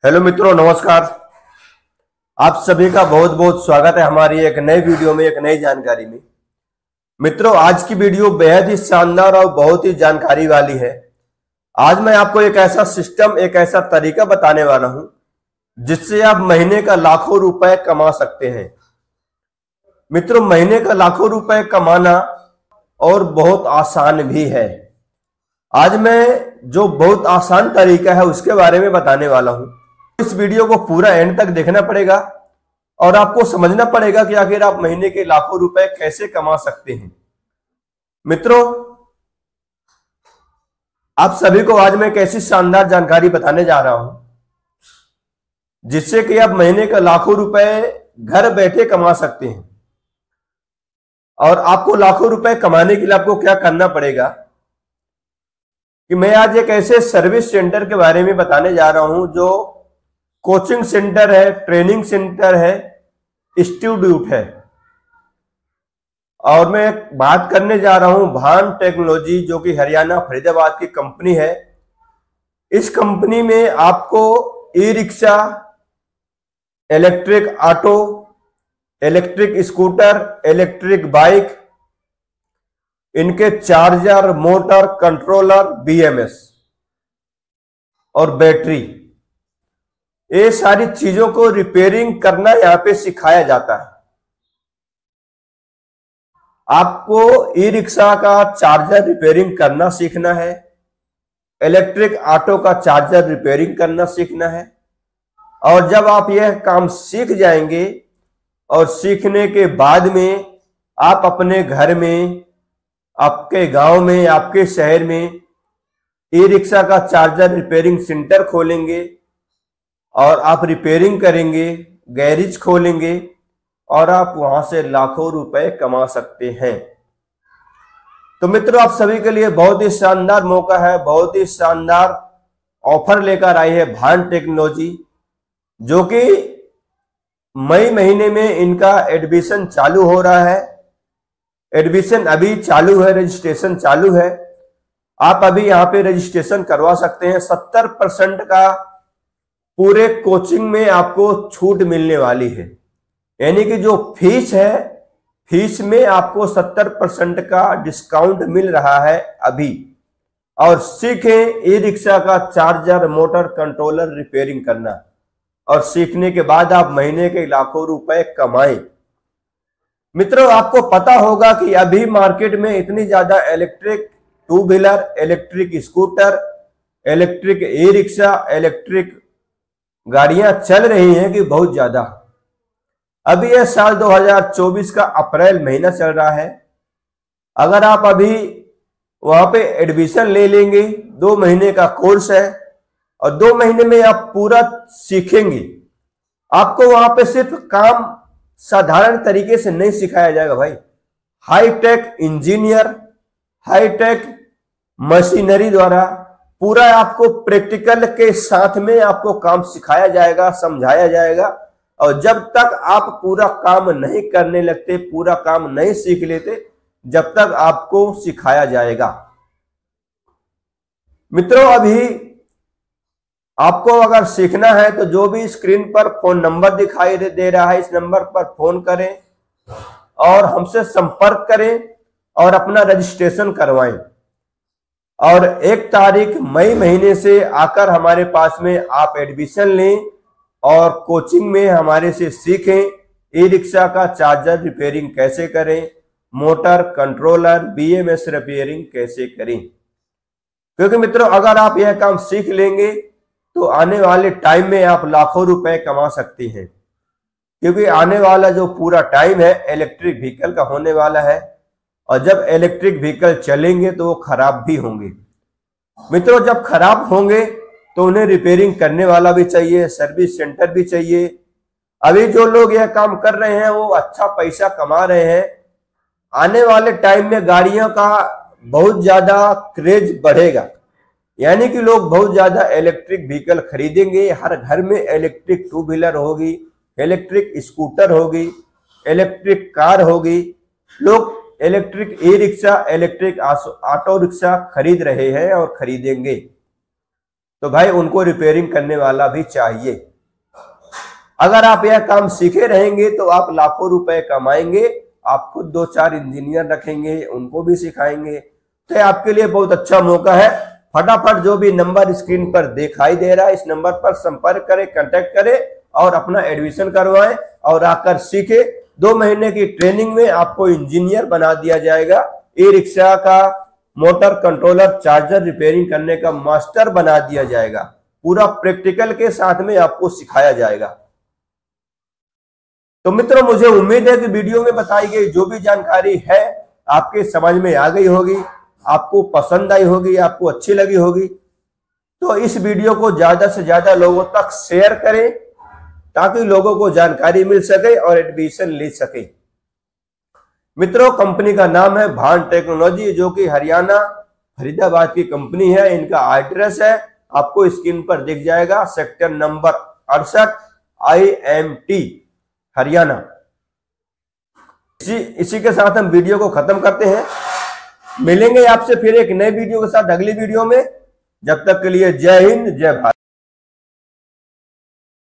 Hello मित्रों, नमस्कार। आप सभी का बहुत बहुत स्वागत है हमारी एक नई वीडियो में, एक नई जानकारी में। मित्रों, आज की वीडियो बेहद ही शानदार और बहुत ही जानकारी वाली है। आज मैं आपको एक ऐसा सिस्टम, एक ऐसा तरीका बताने वाला हूं जिससे आप महीने का लाखों रुपए कमा सकते हैं। मित्रों, महीने का लाखों रुपए कमाना और बहुत आसान भी है। आज मैं जो बहुत आसान तरीका है उसके बारे में बताने वाला हूं। इस वीडियो को पूरा एंड तक देखना पड़ेगा और आपको समझना पड़ेगा कि आखिर आप महीने के लाखों रुपए कैसे कमा सकते हैं। मित्रों, आप सभी को आज मैं एक ऐसी शानदार जानकारी बताने जा रहा हूं जिससे कि आप महीने का लाखों रुपए घर बैठे कमा सकते हैं। और आपको लाखों रुपए कमाने के लिए आपको क्या करना पड़ेगा कि मैं आज एक ऐसे सर्विस सेंटर के बारे में बताने जा रहा हूं जो कोचिंग सेंटर है, ट्रेनिंग सेंटर है, इंस्टीट्यूट है। और मैं बात करने जा रहा हूं भान टेक्नोलॉजी, जो कि हरियाणा फरीदाबाद की कंपनी है। इस कंपनी में आपको e rickshaw, electric auto, electric scooter, electric bike, इनके चार्जर, मोटर, कंट्रोलर, बीएमएस और बैटरी, ये सारी चीजों को रिपेयरिंग करना यहां पे सिखाया जाता है। आपको ई रिक्शा का चार्जर रिपेयरिंग करना सीखना है, इलेक्ट्रिक ऑटो का चार्जर रिपेयरिंग करना सीखना है। और जब आप यह काम सीख जाएंगे और सीखने के बाद में आप अपने घर में, आपके गांव में, आपके शहर में ई रिक्शा का चार्जर रिपेयरिंग सेंटर खोलेंगे और आप रिपेयरिंग करेंगे, गैरेज खोलेंगे और आप वहां से लाखों रुपए कमा सकते हैं। तो मित्रों, आप सभी के लिए बहुत ही शानदार मौका है, बहुत ही शानदार ऑफर लेकर आई है भान टेक्नोलॉजी, जो कि मई महीने में इनका एडमिशन चालू हो रहा है। एडमिशन अभी चालू है, रजिस्ट्रेशन चालू है। आप अभी यहाँ पे रजिस्ट्रेशन करवा सकते हैं। 70% का पूरे कोचिंग में आपको छूट मिलने वाली है, यानी कि जो फीस है, फीस में आपको 70% का डिस्काउंट मिल रहा है अभी। और सीखें ई रिक्शा का चार्जर, मोटर, कंट्रोलर रिपेयरिंग करना, और सीखने के बाद आप महीने के लाखों रुपए कमाएं। मित्रों, आपको पता होगा कि अभी मार्केट में इतनी ज्यादा electric two wheeler, electric scooter, electric e rickshaw, electric गाड़ियां चल रही हैं कि बहुत ज्यादा। अभी यह साल 2024 का अप्रैल महीना चल रहा है। अगर आप अभी वहां पे एडमिशन ले लेंगे, 2 महीने का कोर्स है और 2 महीने में आप पूरा सीखेंगे। आपको वहां पे सिर्फ काम साधारण तरीके से नहीं सिखाया जाएगा भाई, हाईटेक इंजीनियर, हाईटेक मशीनरी द्वारा पूरा आपको प्रैक्टिकल के साथ में आपको काम सिखाया जाएगा, समझाया जाएगा। और जब तक आप पूरा काम नहीं करने लगते, पूरा काम नहीं सीख लेते, जब तक आपको सिखाया जाएगा। मित्रों, अभी आपको अगर सीखना है तो जो भी स्क्रीन पर फोन नंबर दिखाई दे रहा है, इस नंबर पर फोन करें और हमसे संपर्क करें और अपना रजिस्ट्रेशन करवाएं। और 1 तारीख मई महीने से आकर हमारे पास में आप एडमिशन लें और कोचिंग में हमारे से सीखें ई रिक्शा का चार्जर रिपेयरिंग कैसे करें, मोटर, कंट्रोलर, बीएमएस रिपेयरिंग कैसे करें। क्योंकि मित्रों, अगर आप यह काम सीख लेंगे तो आने वाले टाइम में आप लाखों रुपए कमा सकते हैं। क्योंकि आने वाला जो पूरा टाइम है इलेक्ट्रिक व्हीकल का होने वाला है, और जब इलेक्ट्रिक व्हीकल चलेंगे तो वो खराब भी होंगे। मित्रों, जब खराब होंगे तो उन्हें रिपेयरिंग करने वाला भी चाहिए, सर्विस सेंटर भी चाहिए। अभी जो लोग यह काम कर रहे हैं वो अच्छा पैसा कमा रहे हैं। आने वाले टाइम में गाड़ियों का बहुत ज्यादा क्रेज बढ़ेगा, यानी कि लोग बहुत ज्यादा इलेक्ट्रिक व्हीकल खरीदेंगे। हर घर में इलेक्ट्रिक टू व्हीलर होगी, इलेक्ट्रिक स्कूटर होगी, इलेक्ट्रिक कार होगी। लोग electric e rickshaw, electric auto rickshaw खरीद रहे हैं और खरीदेंगे। तो भाई उनको रिपेयरिंग करने वाला भी चाहिए। अगर आप यह काम सीखे रहेंगे तो आप लाखों रुपए कमाएंगे। आप खुद 2-4 इंजीनियर रखेंगे, उनको भी सिखाएंगे, तो आपके लिए बहुत अच्छा मौका है। फटाफट जो भी नंबर स्क्रीन पर दिखाई दे रहा है, इस नंबर पर संपर्क करें, कांटेक्ट करें और अपना एडमिशन करवाएं और आकर सीखे। 2 महीने की ट्रेनिंग में आपको इंजीनियर बना दिया जाएगा। ई रिक्शा का मोटर कंट्रोलर चार्जर रिपेयरिंग करने का मास्टर बना दिया जाएगा। पूरा प्रैक्टिकल के साथ में आपको सिखाया जाएगा। तो मित्रों, मुझे उम्मीद है कि वीडियो में बताई गई जो भी जानकारी है आपके समझ में आ गई होगी, आपको पसंद आई होगी, आपको अच्छी लगी होगी। तो इस वीडियो को ज्यादा से ज्यादा लोगों तक शेयर करें ताकि लोगों को जानकारी मिल सके और एडमिशन ले सके। मित्रों, कंपनी का नाम है भान टेक्नोलॉजी, जो कि हरियाणा फरीदाबाद की कंपनी है। इनका एड्रेस है आपको स्क्रीन पर दिख जाएगा, सेक्टर नंबर 68 IMT हरियाणा। इसी के साथ हम वीडियो को खत्म करते हैं। मिलेंगे आपसे फिर एक नए वीडियो के साथ अगली वीडियो में। जब तक के लिए जय हिंद, जय भारत।